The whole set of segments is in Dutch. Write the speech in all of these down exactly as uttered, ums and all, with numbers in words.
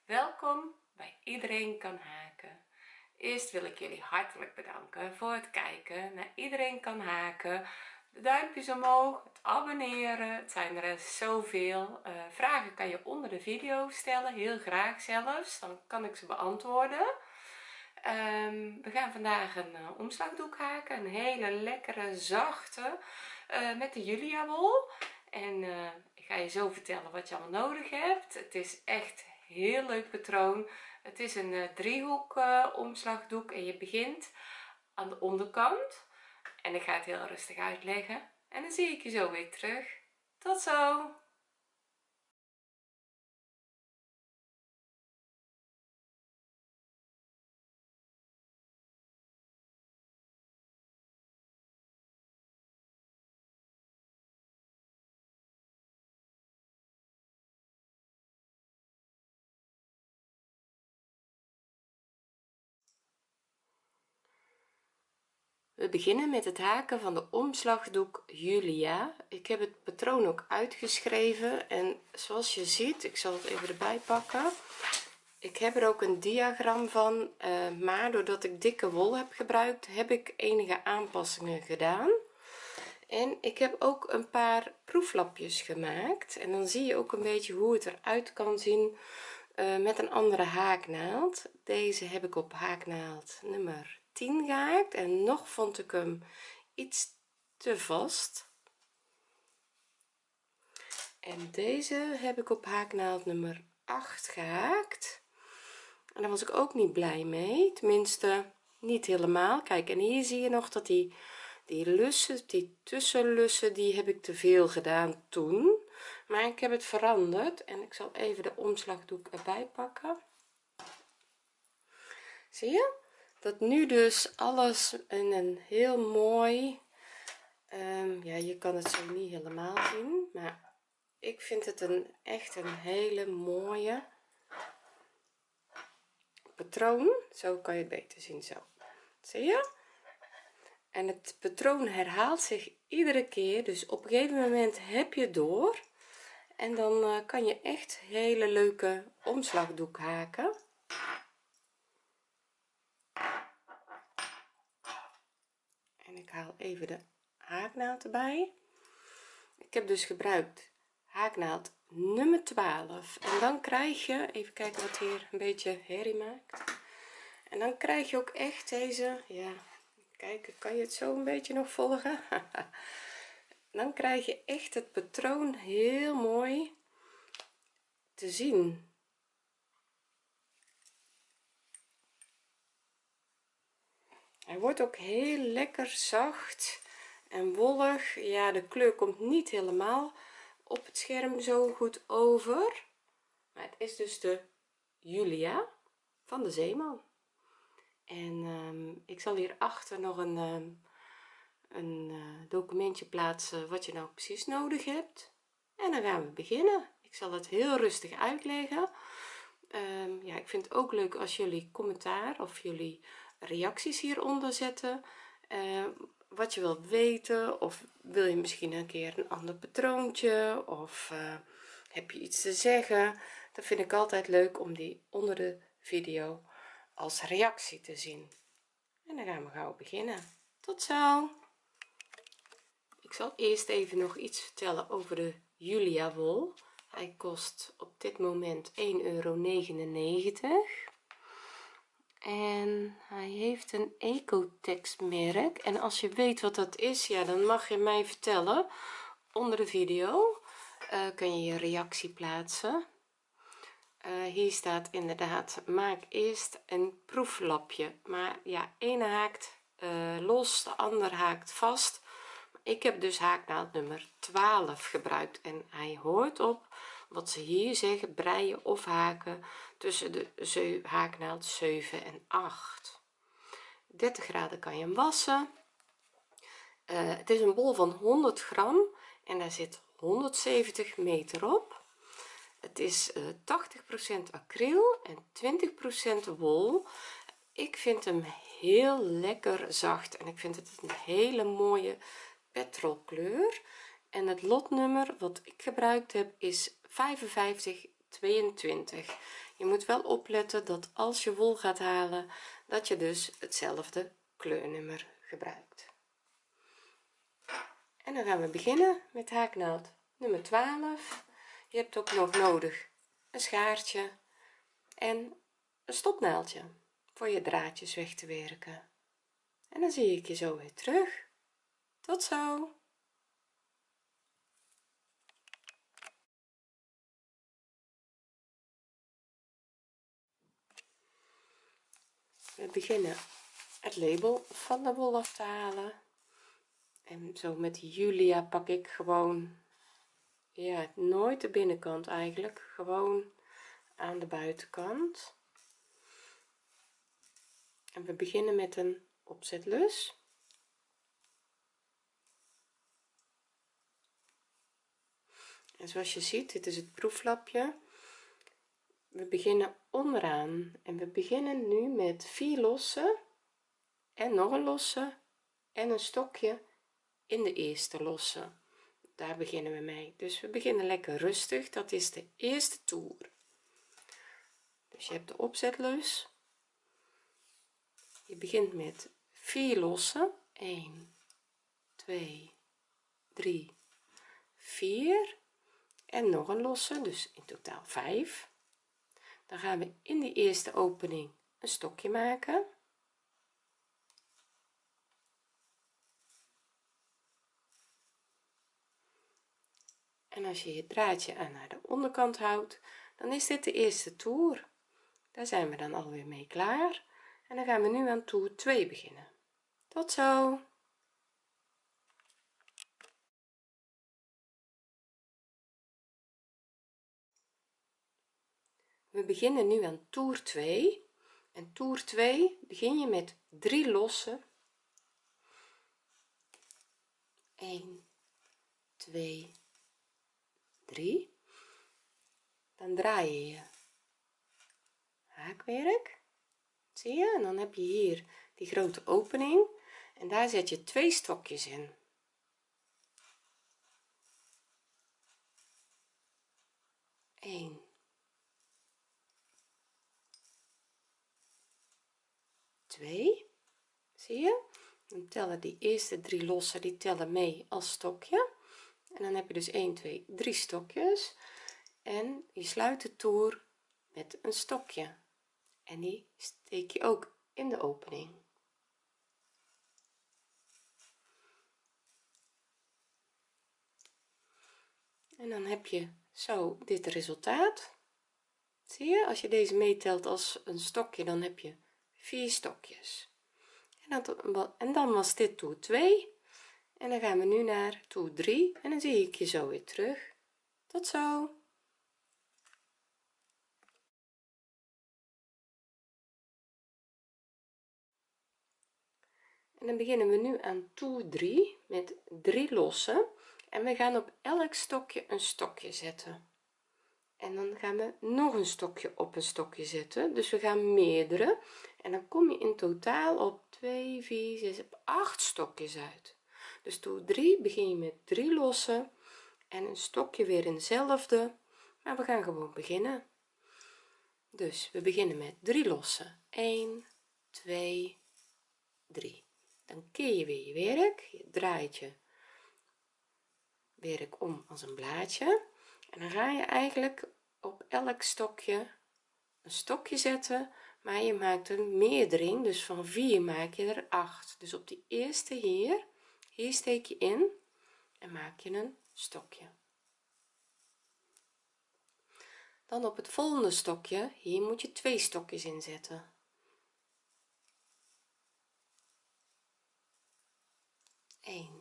Welkom bij Iedereen kan haken. Eerst wil ik jullie hartelijk bedanken voor het kijken naar Iedereen kan haken. De duimpjes omhoog, het abonneren, het zijn er zoveel. Uh, vragen kan je onder de video stellen, heel graag zelfs, dan kan ik ze beantwoorden. Um, we gaan vandaag een uh, omslagdoek haken, een hele lekkere, zachte, uh, met de Julia wol. En uh, ik ga je zo vertellen wat je allemaal nodig hebt. Het is echt heel leuk patroon. Het is een uh, driehoek uh, omslagdoek en je begint aan de onderkant. En ik ga het heel rustig uitleggen. En dan zie ik je zo weer terug. Tot zo! We beginnen met het haken van de omslagdoek Julia. Ik heb het patroon ook uitgeschreven en zoals je ziet, ik zal het even erbij pakken, ik heb er ook een diagram van, uh, maar doordat ik dikke wol heb gebruikt heb ik enige aanpassingen gedaan en ik heb ook een paar proeflapjes gemaakt en dan zie je ook een beetje hoe het eruit kan zien uh, met een andere haaknaald. Deze heb ik op haaknaald nummer tien gehaakt en nog vond ik hem iets te vast en deze heb ik op haaknaald nummer acht gehaakt en daar was ik ook niet blij mee, tenminste niet helemaal. Kijk, en hier zie je nog dat die die lussen, die tussenlussen, die heb ik te veel gedaan toen, maar ik heb het veranderd en ik zal even de omslagdoek erbij pakken. Zie je dat nu dus alles in een heel mooi, um, ja, je kan het zo niet helemaal zien, maar ik vind het een echt een hele mooie patroon. Zo kan je het beter zien, zo zie je, en het patroon herhaalt zich iedere keer, dus op een gegeven moment heb je door en dan uh, kan je echt hele leuke omslagdoek haken. En ik haal even de haaknaald erbij. Ik heb dus gebruikt haaknaald nummer twaalf en dan krijg je, even kijken wat hier een beetje herrie maakt, en dan krijg je ook echt deze, ja, kijken, kan je het zo een beetje nog volgen? Dan krijg je echt het patroon heel mooi te zien. Hij wordt ook heel lekker zacht en wollig. Ja, de kleur komt niet helemaal op het scherm zo goed over, maar het is dus de Julia van de Zeeman. En um, ik zal hier achter nog een um, een uh, documentje plaatsen wat je nou precies nodig hebt en dan gaan we beginnen. Ik zal het heel rustig uitleggen. Um, ja, ik vind het ook leuk als jullie commentaar of jullie reacties hieronder zetten, uh, wat je wilt weten, of wil je misschien een keer een ander patroontje, of uh, heb je iets te zeggen. Dat vind ik altijd leuk om die onder de video als reactie te zien. En dan gaan we gauw beginnen. Tot zo. Ik zal eerst even nog iets vertellen over de Julia wol. Hij kost op dit moment één euro negenennegentig en hij heeft een Ecotex merk, en als je weet wat dat is, ja, dan mag je mij vertellen onder de video. Uh, kun je je reactie plaatsen. Uh, hier staat inderdaad, maak eerst een proeflapje, maar ja, ene haakt uh, los, de ander haakt vast. Ik heb dus haaknaald nummer twaalf gebruikt en hij hoort op wat ze hier zeggen, breien of haken tussen de haaknaald zeven en acht. dertig graden kan je hem wassen. Uh, het is een bol van honderd gram en daar zit honderdzeventig meter op. Het is uh, tachtig procent acryl en twintig procent wol. Ik vind hem heel lekker zacht en ik vind het een hele mooie petrolkleur, en het lotnummer wat ik gebruikt heb is vijfenvijftig tweeëntwintig. Je moet wel opletten dat als je wol gaat halen dat je dus hetzelfde kleurnummer gebruikt. En dan gaan we beginnen met haaknaald nummer twaalf. Je hebt ook nog nodig een schaartje en een stopnaaldje voor je draadjes weg te werken. En dan zie ik je zo weer terug. Tot zo. We beginnen het label van de wol af te halen. En zo met die Julia pak ik gewoon, ja, nooit de binnenkant eigenlijk, gewoon aan de buitenkant. En we beginnen met een opzetlus. En zoals je ziet, dit is het proeflapje. We beginnen onderaan en we beginnen nu met vier losse en nog een losse en een stokje in de eerste losse. Daar beginnen we mee, dus we beginnen lekker rustig. Dat is de eerste toer. Dus je hebt de opzetlus, je begint met vier losse, een, twee, drie, vier en nog een losse, dus in totaal vijf. Dan gaan we in die eerste opening een stokje maken. En als je je draadje aan naar de onderkant houdt, dan is dit de eerste toer. Daar zijn we dan alweer mee klaar. En dan gaan we nu aan toer twee beginnen. Tot zo. We beginnen nu aan toer twee. En toer twee begin je met drie losse. een, twee, drie. Dan draai je je haakwerk. Zie je? En dan heb je hier die grote opening en daar zet je twee stokjes in. een, twee, zie je? Dan tellen die eerste drie losse, die tellen mee als stokje. En dan heb je dus een, twee, drie stokjes. En je sluit de toer met een stokje. En die steek je ook in de opening. En dan heb je zo dit resultaat. Zie je, als je deze meetelt als een stokje, dan heb je vier stokjes. En dan, en dan was dit toer twee. En dan gaan we nu naar toer drie en dan zie ik je zo weer terug. Tot zo. En dan beginnen we nu aan toer drie met drie losse en we gaan op elk stokje een stokje zetten. En dan gaan we nog een stokje op een stokje zetten, dus we gaan meerdere en dan kom je in totaal op twee, vier, zes, acht stokjes uit. Dus toer drie begin je met drie losse en een stokje weer in dezelfde, maar we gaan gewoon beginnen. Dus we beginnen met drie losse, een, twee, drie. Dan keer je weer je werk, je draait je werk om als een blaadje en dan ga je eigenlijk op elk stokje een stokje zetten, maar je maakt een meerdering, dus van vier maak je er acht. Dus op die eerste hier hier steek je in en maak je een stokje. Dan op het volgende stokje hier moet je twee stokjes inzetten. een,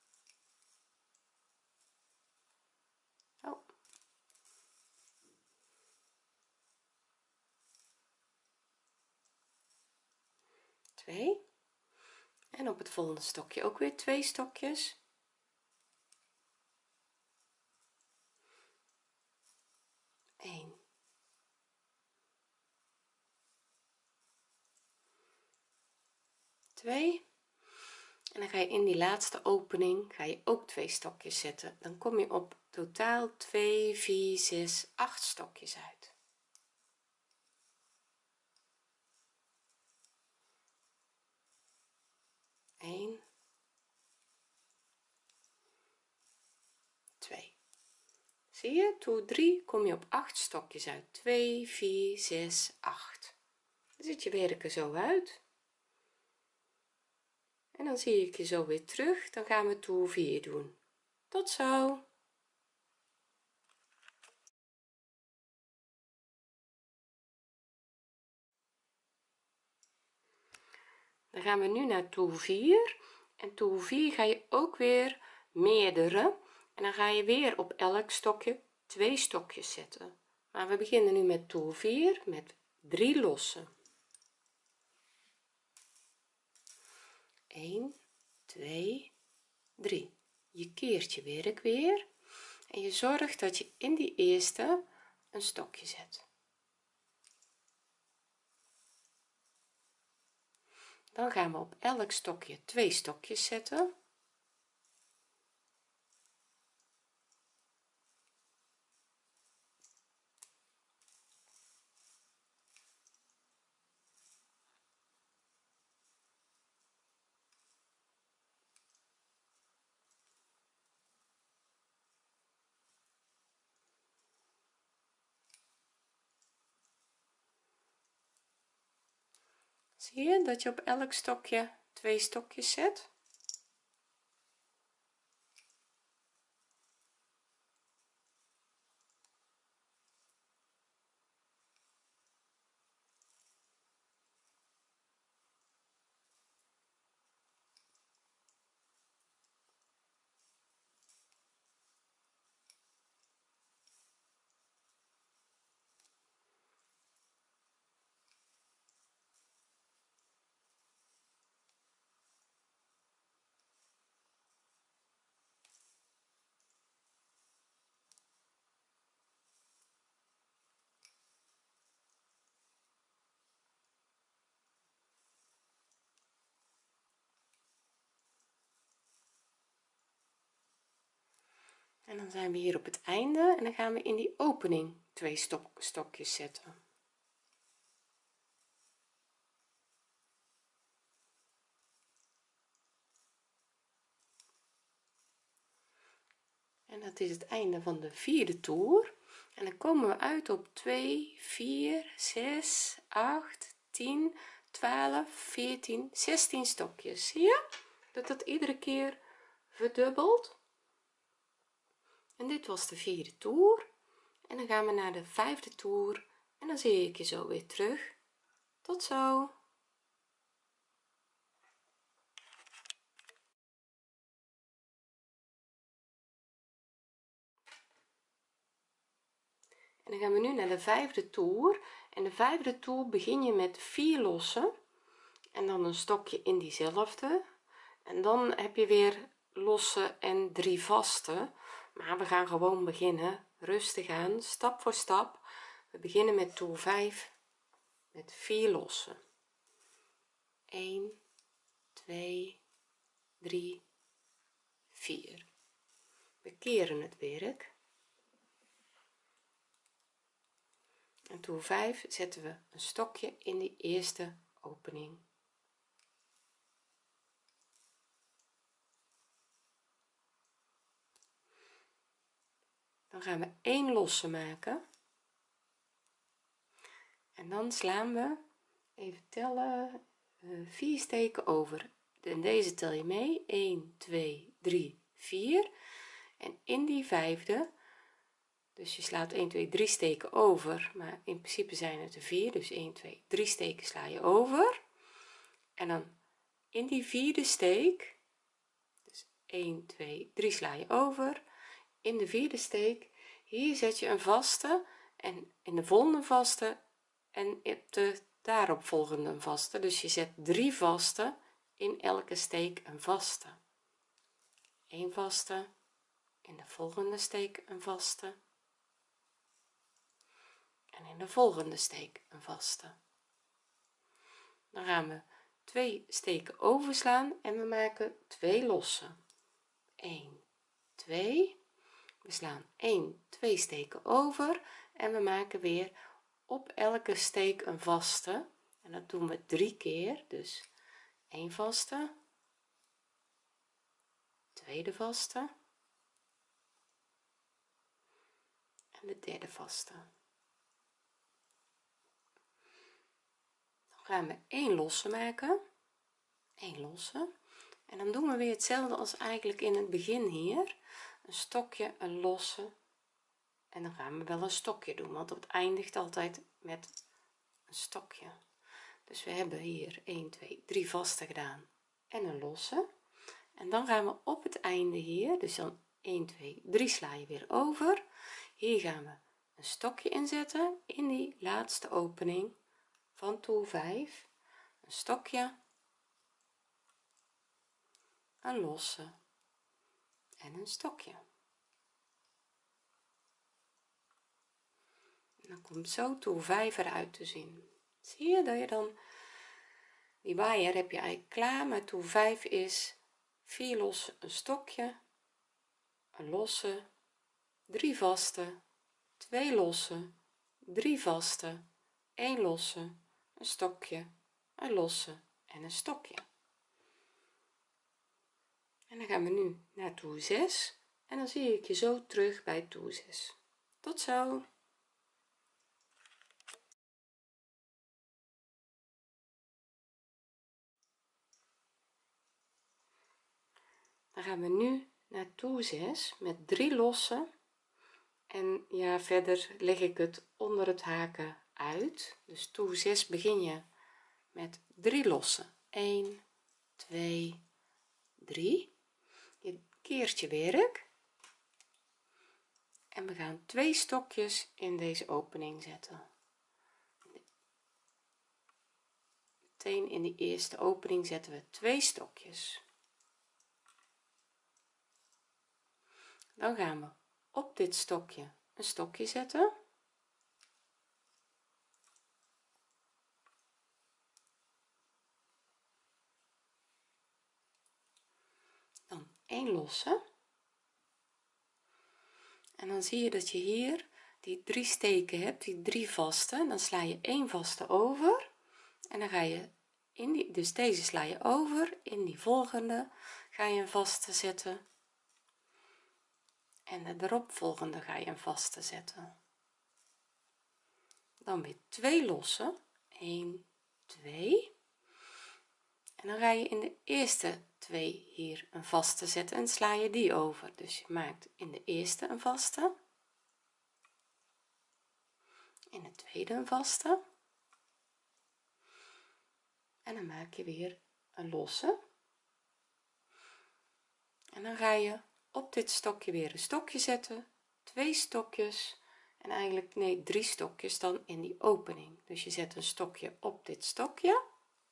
oh. twee en op het volgende stokje ook weer twee stokjes. een, twee en dan ga je in die laatste opening ga je ook twee stokjes zetten, dan kom je op totaal twee, vier, zes, acht stokjes uit. een, twee. Zie je, toer drie kom je op acht stokjes uit, twee, vier, zes, acht. Dan ziet je werk er zo uit. En dan zie ik je zo weer terug, dan gaan we toer vier doen. Tot zo. Dan gaan we nu naar toer vier en toer vier ga je ook weer meerdere en dan ga je weer op elk stokje twee stokjes zetten, maar we beginnen nu met toer vier met drie lossen. een, twee, drie. Je keert je werk weer en je zorgt dat je in die eerste een stokje zet. Dan gaan we op elk stokje twee stokjes zetten. Zie je dat je op elk stokje twee stokjes zet? En dan zijn we hier op het einde en dan gaan we in die opening twee stok, stokjes zetten. En dat is het einde van de vierde toer en dan komen we uit op twee, vier, zes, acht, tien, twaalf, veertien, zestien stokjes. Zie je dat dat iedere keer verdubbelt? En dit was de vierde toer en dan gaan we naar de vijfde toer en dan zie ik je zo weer terug. Tot zo. En dan gaan we nu naar de vijfde toer en de vijfde toer begin je met vier lossen en dan een stokje in diezelfde en dan heb je weer losse en drie vaste, maar we gaan gewoon beginnen rustig aan, stap voor stap. We beginnen met toer vijf met vier lossen, een, twee, drie, vier. We keren het werk en toer vijf zetten we een stokje in die eerste opening. Dan gaan we één losse maken en dan slaan we, even tellen, vier steken over. En deze tel je mee, een, twee, drie, vier en in die vijfde, dus je slaat een, twee, drie steken over, maar in principe zijn het er vier, dus een, twee, drie steken sla je over en dan in die vierde steek, dus een, twee, drie sla je over, in de vierde steek hier zet je een vaste en in de volgende vaste en op de daaropvolgende een vaste, dus je zet drie vaste in elke steek een vaste, een vaste in de volgende steek een vaste en in de volgende steek een vaste. Dan gaan we twee steken overslaan en we maken twee losse. een twee, we slaan een twee steken over en we maken weer op elke steek een vaste en dat doen we drie keer, dus één vaste, tweede vaste en de derde vaste. Dan gaan we één losse maken, één losse, en dan doen we weer hetzelfde als eigenlijk in het begin hier, een stokje, een losse, en dan gaan we wel een stokje doen, want het eindigt altijd met een stokje. Dus we hebben hier een twee drie vaste gedaan en een losse, en dan gaan we op het einde hier, dus dan een twee drie sla je weer over, hier gaan we een stokje inzetten in die laatste opening van toer vijf, een stokje, een losse en een stokje. En dan komt zo toer vijf eruit te zien. Zie je dat je dan die waaier heb je eigenlijk klaar, maar toer vijf is vier losse, een stokje, een losse, drie vaste, twee losse, drie vaste, één losse, een stokje, een losse en een stokje. En dan gaan we nu naar toer zes en dan zie ik je zo terug bij toer zes. Tot zo. Dan gaan we nu naar toer zes met drie losse en ja, verder leg ik het onder het haken uit. Dus toer zes begin je met drie losse, een twee drie, je keert je werk en we gaan twee stokjes in deze opening zetten. Meteen in die eerste opening zetten we twee stokjes. Dan gaan we op dit stokje een stokje zetten, dan één losse, en dan zie je dat je hier die drie steken hebt, die drie vaste, dan sla je één vaste over en dan ga je in die, dus deze sla je over, in die volgende ga je een vaste zetten en de eropvolgende ga je een vaste zetten, dan weer twee losse, een twee, en dan ga je in de eerste twee hier een vaste zetten en sla je die over, dus je maakt in de eerste een vaste, in de tweede een vaste en dan maak je weer een losse en dan ga je op dit stokje weer een stokje zetten, twee stokjes en eigenlijk nee drie stokjes dan in die opening, dus je zet een stokje op dit stokje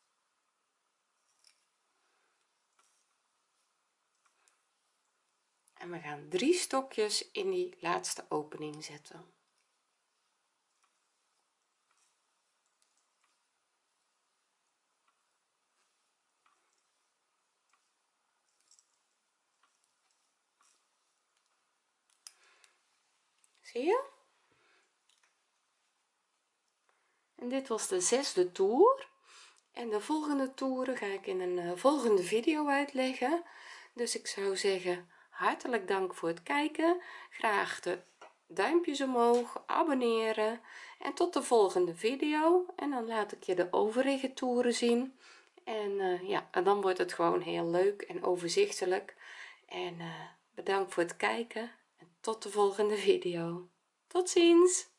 en we gaan drie stokjes in die laatste opening zetten. Zie je? En dit was de zesde toer en de volgende toeren ga ik in een uh, volgende video uitleggen, dus ik zou zeggen hartelijk dank voor het kijken, graag de duimpjes omhoog, abonneren en tot de volgende video en dan laat ik je de overige toeren zien en uh, ja, en dan wordt het gewoon heel leuk en overzichtelijk en uh, bedankt voor het kijken en tot de volgende video. Tot ziens.